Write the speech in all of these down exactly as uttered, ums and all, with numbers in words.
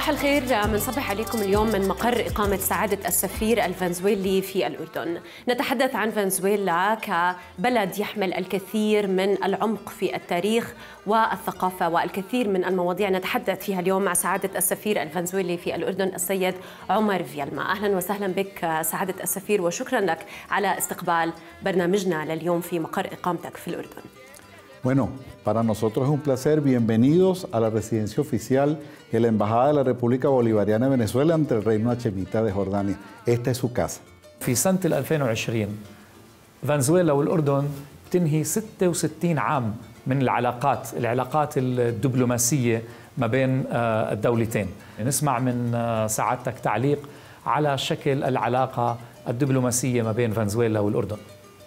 صباح الخير، بنصبح عليكم اليوم من مقر إقامة سعادة السفير الفنزويلي في الأردن. نتحدث عن فنزويلا كبلد يحمل الكثير من العمق في التاريخ والثقافة والكثير من المواضيع نتحدث فيها اليوم مع سعادة السفير الفنزويلي في الأردن السيد عمر فيلما. أهلا وسهلا بك سعادة السفير، وشكرا لك على استقبال برنامجنا لليوم في مقر إقامتك في الأردن. Bueno, para nosotros es un placer. Bienvenidos a la residencia oficial de la Embajada de la República Bolivariana de Venezuela ante el Reino Hachemita de Jordania. Esta es su casa. في سنة ألفين وعشرين فنزويلا والأردن تنهي ستة وستين عام من العلاقات العلاقات الدبلوماسية ما بين الدولتين. نسمع من سعادتك تعليق على شكل العلاقة الدبلوماسية ما بين فنزويلا والأردن.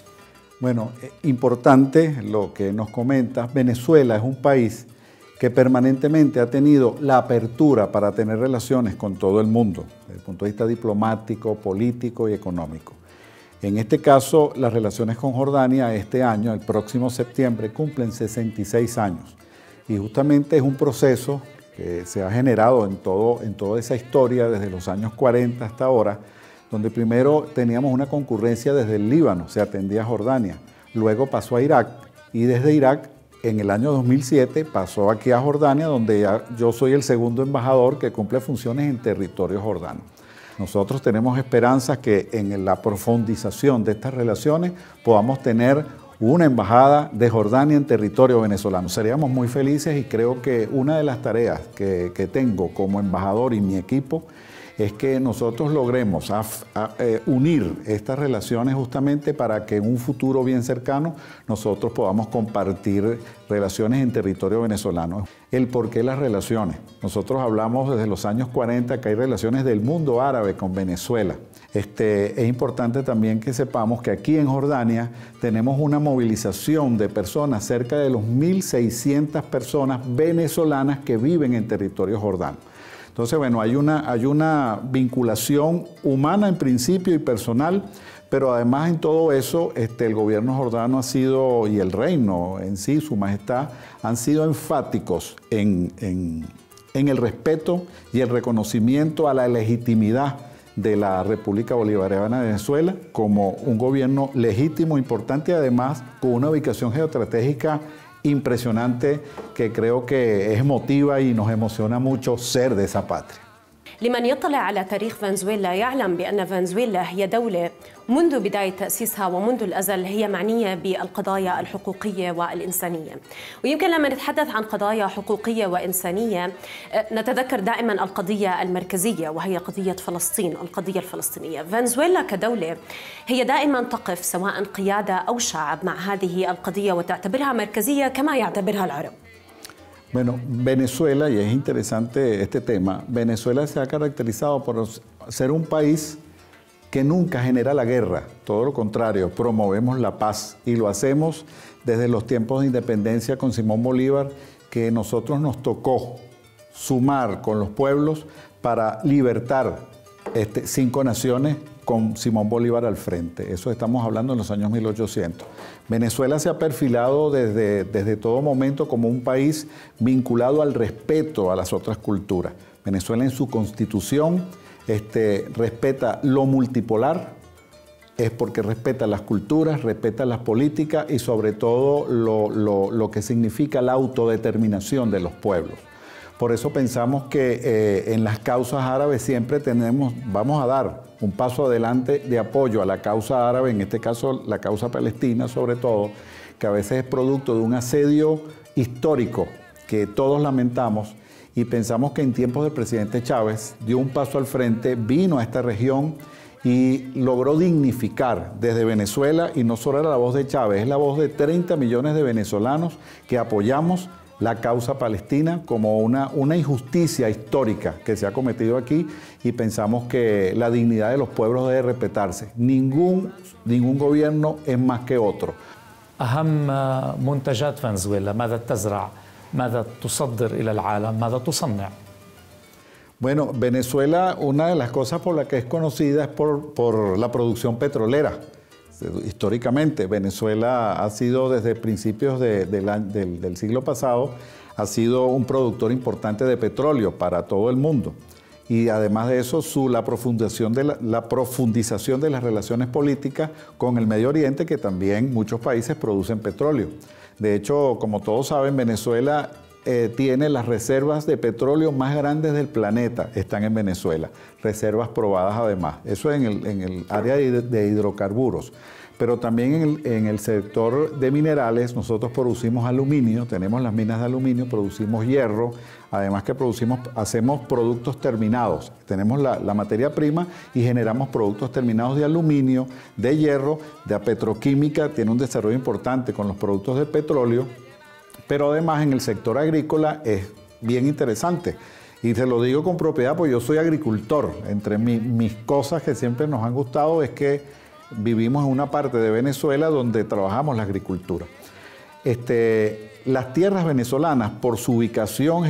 Bueno, importante lo que nos comentas. Venezuela es un país que permanentemente ha tenido la apertura para tener relaciones con todo el mundo, desde el punto de vista diplomático, político y económico. En este caso, las relaciones con Jordania este año, el próximo septiembre, cumplen sesenta y seis años. Y justamente es un proceso que se ha generado en, todo, en toda esa historia desde los años cuarenta hasta ahora, donde primero teníamos una concurrencia desde el Líbano, se atendía a Jordania, luego pasó a Irak y desde Irak en el año dos mil siete pasó aquí a Jordania, donde ya yo soy el segundo embajador que cumple funciones en territorio jordano. Nosotros tenemos esperanzas que en la profundización de estas relaciones podamos tener una embajada de Jordania en territorio venezolano. Seríamos muy felices y creo que una de las tareas que, que tengo como embajador y mi equipo es que nosotros logremos a, a, eh, unir estas relaciones justamente para que en un futuro bien cercano nosotros podamos compartir relaciones en territorio venezolano. El por qué las relaciones. Nosotros hablamos desde los años cuarenta que hay relaciones del mundo árabe con Venezuela. Este, es importante también que sepamos que aquí en Jordania tenemos una movilización de personas, cerca de los mil seiscientas personas venezolanas que viven en territorio jordano. Entonces, bueno, hay una, hay una vinculación humana en principio y personal, pero además en todo eso este, el gobierno jordano ha sido, y el reino en sí, su majestad, han sido enfáticos en, en, en el respeto y el reconocimiento a la legitimidad de la República Bolivariana de Venezuela como un gobierno legítimo, importante y además con una ubicación geoestratégica impresionante que creo que es emotiva y nos emociona mucho ser de esa patria. لمن يطلع على تاريخ فنزويلا يعلم بأن فنزويلا هي دولة منذ بداية تأسيسها ومنذ الأزل هي معنية بالقضايا الحقوقية والإنسانية. ويمكن لما نتحدث عن قضايا حقوقية وإنسانية نتذكر دائما القضية المركزية وهي قضية فلسطين، القضية الفلسطينية. فنزويلا كدولة هي دائما تقف سواء قيادة أو شعب مع هذه القضية وتعتبرها مركزية كما يعتبرها العرب. Bueno, Venezuela, y es interesante este tema, Venezuela se ha caracterizado por ser un país que nunca genera la guerra, todo lo contrario, promovemos la paz y lo hacemos desde los tiempos de independencia con Simón Bolívar, que nosotros nos tocó sumar con los pueblos para libertar este, cinco naciones con Simón Bolívar al frente. Eso estamos hablando en los años mil ochocientos. Venezuela se ha perfilado desde, desde todo momento como un país vinculado al respeto a las otras culturas. Venezuela en su constitución este, respeta lo multipolar, es porque respeta las culturas, respeta las políticas y sobre todo lo, lo, lo que significa la autodeterminación de los pueblos. Por eso pensamos que eh, en las causas árabes siempre tenemos, vamos a dar un paso adelante de apoyo a la causa árabe, en este caso la causa palestina sobre todo, que a veces es producto de un asedio histórico que todos lamentamos y pensamos que en tiempos del presidente Chávez dio un paso al frente, vino a esta región y logró dignificar desde Venezuela, y no solo era la voz de Chávez, es la voz de treinta millones de venezolanos que apoyamos la causa palestina como una, una injusticia histórica que se ha cometido aquí y pensamos que la dignidad de los pueblos debe respetarse. Ningún, ningún gobierno es más que otro. أهم منتجات فنزويلا ماذا تزرع؟ ماذا تصدر إلى العالم؟ ماذا تصنع؟ Bueno, Venezuela, una de las cosas por las que es conocida es por, por la producción petrolera. Históricamente, Venezuela ha sido desde principios de, de la, del, del siglo pasado, ha sido un productor importante de petróleo para todo el mundo. Y además de eso, su, la, profundización de la, la profundización de las relaciones políticas con el Medio Oriente, que también muchos países producen petróleo. De hecho, como todos saben, Venezuela eh, tiene las reservas de petróleo más grandes del planeta, están en Venezuela. Reservas probadas además. Eso en el, en el área de, de hidrocarburos. Pero también en el, en el sector de minerales nosotros producimos aluminio, tenemos las minas de aluminio, producimos hierro, además que producimos, hacemos productos terminados. Tenemos la, la materia prima y generamos productos terminados de aluminio, de hierro, de petroquímica, tiene un desarrollo importante con los productos de petróleo, pero además en el sector agrícola es bien interesante. Y te lo digo con propiedad porque yo soy agricultor. Entre mi, mis cosas que siempre nos han gustado es que vivimos en una parte de Venezuela donde trabajamos la agricultura. Este, las tierras venezolanas, por su ubicación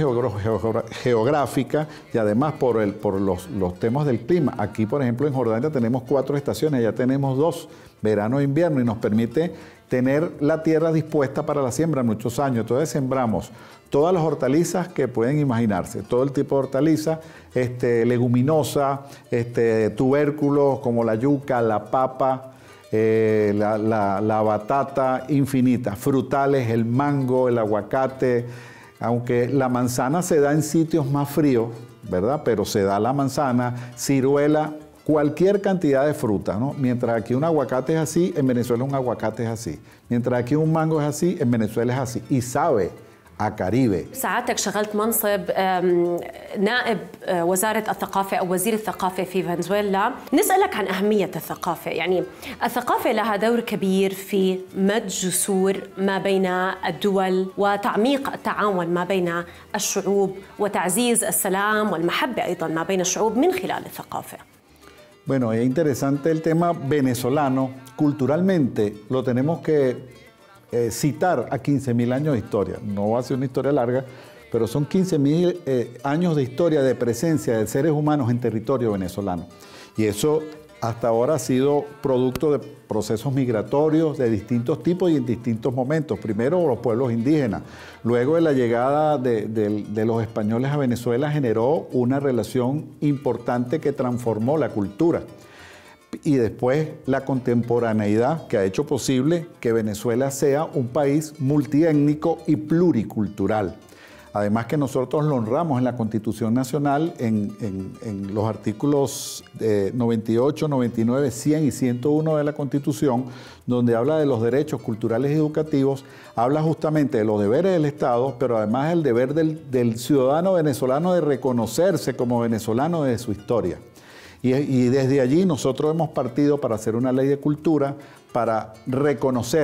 geográfica y además por, el, por los, los temas del clima, aquí por ejemplo en Jordania tenemos cuatro estaciones, ya tenemos dos, verano e invierno, y nos permite tener la tierra dispuesta para la siembra muchos años. Entonces sembramos todas las hortalizas que pueden imaginarse, todo el tipo de hortalizas, este, leguminosa, este, tubérculos como la yuca, la papa, eh, la, la, la batata, infinita, frutales, el mango, el aguacate, aunque la manzana se da en sitios más fríos, ¿verdad? Pero se da la manzana, ciruela, cualquier cantidad de fruta, ¿no? Mientras aquí un aguacate es así, en Venezuela un aguacate es así. Mientras aquí un mango es así, en Venezuela es así. Y sabe a Caribe. ساعتك شغلت منصب نائب وزارة الثقافة أو وزير الثقافة في فنزويلا. نسألك عن أهمية الثقافة، يعني الثقافة لها دور كبير في مد جسور ما بين الدول وتعميق التعاون ما بين الشعوب وتعزيز السلام والمحبة أيضا ما بين الشعوب من خلال الثقافة. Bueno, es interesante el tema venezolano. Culturalmente lo tenemos que Eh, citar a quince mil años de historia. No va a ser una historia larga, pero son quince mil eh, años de historia de presencia de seres humanos en territorio venezolano. Y eso hasta ahora ha sido producto de procesos migratorios de distintos tipos y en distintos momentos. Primero los pueblos indígenas, luego de la llegada de, de, de los españoles a Venezuela generó una relación importante que transformó la cultura. Y después la contemporaneidad que ha hecho posible que Venezuela sea un país multiétnico y pluricultural. Además que nosotros lo honramos en la Constitución Nacional, en, en, en los artículos eh, noventa y ocho, noventa y nueve, cien y ciento uno de la Constitución, donde habla de los derechos culturales y educativos, habla justamente de los deberes del Estado, pero además el deber del, del ciudadano venezolano de reconocerse como venezolano de su historia. Y, y desde allí nosotros hemos partido para hacer una ley de cultura, para reconocer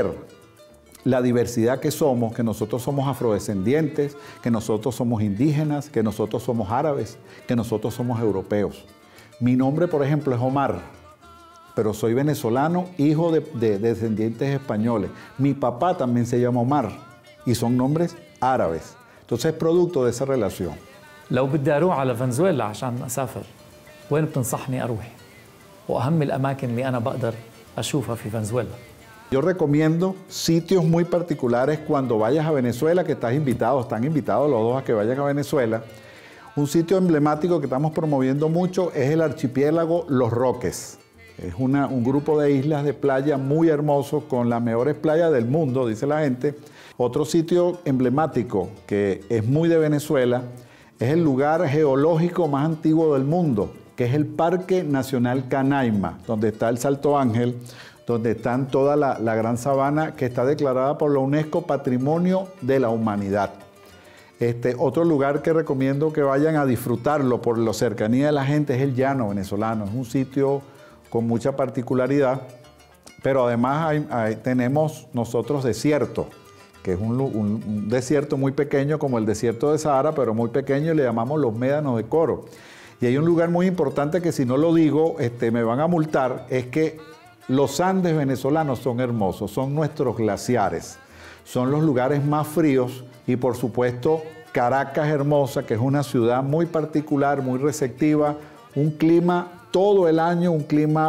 la diversidad que somos, que nosotros somos afrodescendientes, que nosotros somos indígenas, que nosotros somos árabes, que nosotros somos europeos. Mi nombre, por ejemplo, es Omar, pero soy venezolano, hijo de, de, de descendientes españoles. Mi papá también se llama Omar y son nombres árabes. Entonces es producto de esa relación. لو بدي أروح على فنزويلا عشان أسافر وين بتنصحني أروح؟ وأهم الأماكن اللي أنا بقدر أشوفها في فنزويلا. Yo recomiendo sitios muy particulares cuando vayas a Venezuela, que estás invitado, están invitados los dos a que vayan a Venezuela. Un sitio emblemático que estamos promoviendo mucho es el archipiélago Los Roques. Es una, un grupo de islas de playa muy hermoso, con las mejores playas del mundo, dice la gente. Otro sitio emblemático que es muy de Venezuela es el lugar geológico más antiguo del mundo, que es el Parque Nacional Canaima, donde está el Salto Ángel, donde están toda la, la gran sabana que está declarada por la UNESCO Patrimonio de la Humanidad. Este, otro lugar que recomiendo que vayan a disfrutarlo por la cercanía de la gente es el Llano venezolano. Es un sitio con mucha particularidad, pero además hay, hay, tenemos nosotros desierto, que es un, un, un desierto muy pequeño como el desierto de Sahara, pero muy pequeño, y le llamamos los Médanos de Coro. Y hay un lugar muy importante que si no lo digo este, me van a multar, es que los Andes venezolanos son hermosos, son nuestros glaciares, son los lugares más fríos, y por supuesto Caracas hermosa, que es una ciudad muy particular, muy receptiva, un clima todo el año, un clima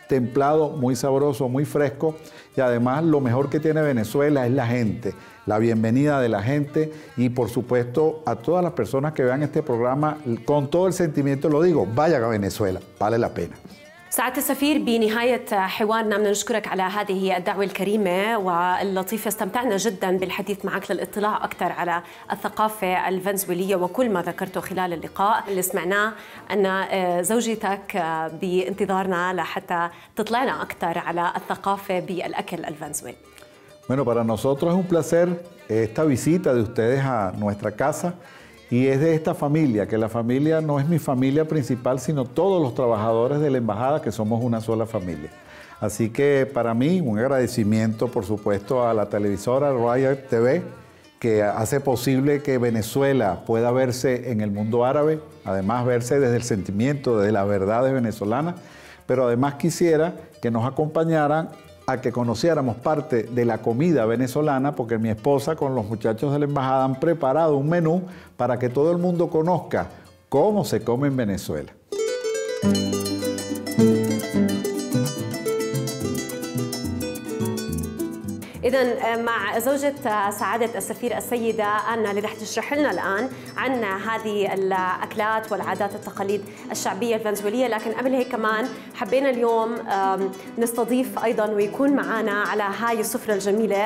templado, muy sabroso, muy fresco. Y además lo mejor que tiene Venezuela es la gente, la bienvenida de la gente y por supuesto a todas las personas que vean este programa, con todo el sentimiento lo digo, vayan a Venezuela, vale la pena. سعادة السفير، بنهاية حوارنا بدنا نشكرك على هذه الدعوة الكريمة واللطيفة. استمتعنا جدا بالحديث معك للاطلاع أكثر على الثقافة الفنزويلية وكل ما ذكرته خلال اللقاء. اللي سمعناه أن زوجتك بانتظارنا لحتى تطلعنا أكثر على الثقافة بالأكل الفنزويلي. Bueno, para nosotros es un placer esta visita de ustedes a nuestra casa. Y es de esta familia, que la familia no es mi familia principal, sino todos los trabajadores de la embajada, que somos una sola familia. Así que para mí un agradecimiento, por supuesto, a la televisora Royal T V, que hace posible que Venezuela pueda verse en el mundo árabe, además verse desde el sentimiento, desde las verdades venezolanas, pero además quisiera que nos acompañaran a que conociéramos parte de la comida venezolana, porque mi esposa con los muchachos de la embajada han preparado un menú para que todo el mundo conozca cómo se come en Venezuela. إذا مع زوجة سعادة السفير السيدة أنا اللي رح تشرح لنا الآن عن هذه الأكلات والعادات والتقاليد الشعبية الفنزويلية، لكن قبل هيك كمان حبينا اليوم نستضيف أيضا ويكون معنا على هاي السفرة الجميلة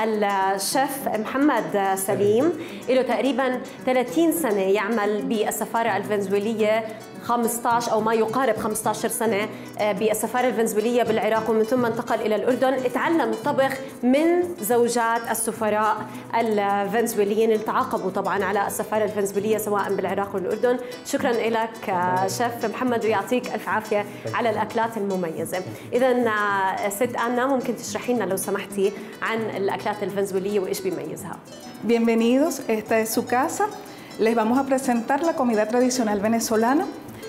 الشيف محمد سليم. له تقريبا ثلاثين سنة يعمل بالسفارة الفنزويلية، خمسة عشر أو ما يقارب خمسة عشر سنة بالسفارة الفنزويلية بالعراق، ومن ثم انتقل إلى الأردن. اتعلم الطبخ من زوجات السفراء الفنزويليين اللي تعاقبوا طبعا على السفارة الفنزويلية سواء بالعراق والأردن. شكرا لك شيف محمد ويعطيك ألف عافية على الأكلات المميزة. إذا ست أنا ممكن تشرحي لنا لو سمحتي عن الأكلات الفنزويلية وإيش بيميزها؟ Bienvenidos, esta es su casa. Les vamos a presentar la comida tradicional venezolana.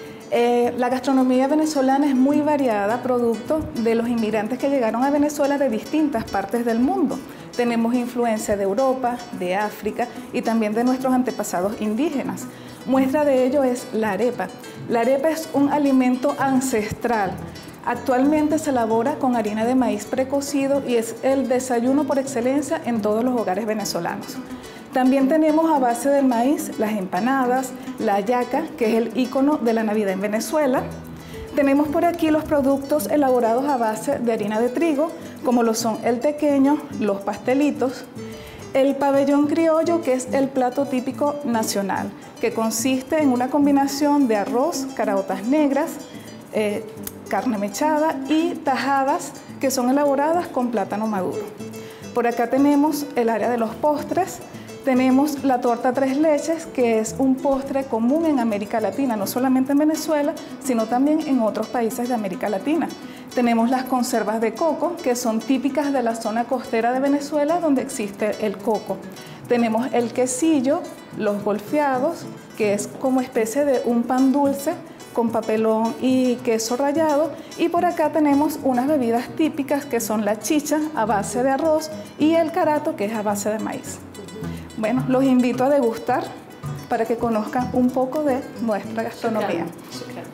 Eh, la gastronomía venezolana es muy variada, producto de los inmigrantes que llegaron a Venezuela de distintas partes del mundo. Tenemos influencia de Europa, de África y también de nuestros antepasados indígenas. Muestra de ello es la arepa. La arepa es un alimento ancestral. Actualmente se elabora con harina de maíz precocido y es el desayuno por excelencia en todos los hogares venezolanos. También tenemos a base del maíz las empanadas, la hallaca, que es el ícono de la Navidad en Venezuela. Tenemos por aquí los productos elaborados a base de harina de trigo, como lo son el tequeño, los pastelitos, el pabellón criollo, que es el plato típico nacional, que consiste en una combinación de arroz, caraotas negras, eh, carne mechada y tajadas que son elaboradas con plátano maduro. Por acá tenemos el área de los postres. Tenemos la torta tres leches, que es un postre común en América Latina, no solamente en Venezuela, sino también en otros países de América Latina. Tenemos las conservas de coco, que son típicas de la zona costera de Venezuela, donde existe el coco. Tenemos el quesillo, los golfeados, que es como especie de un pan dulce con papelón y queso rallado. Y por acá tenemos unas bebidas típicas, que son la chicha a base de arroz y el carato, que es a base de maíz. Bueno, los invito a degustar para que conozcan un poco de nuestra gastronomía. شكراً.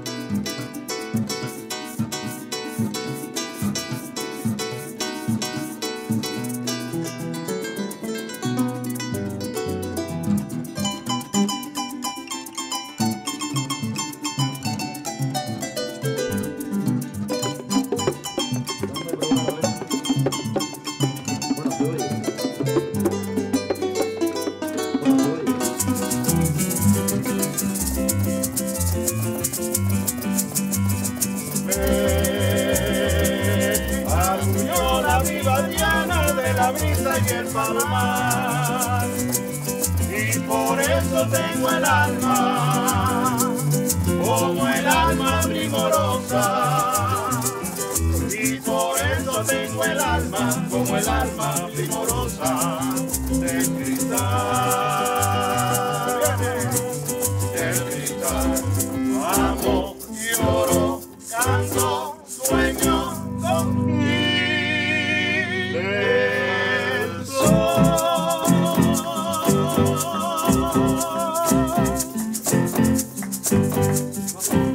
Y el palmar, y por eso tengo el alma como el alma primorosa, y por eso tengo el alma como el alma primorosa de cristal, de cristal. Amo, lloro, canto, sueño contigo. Thank you.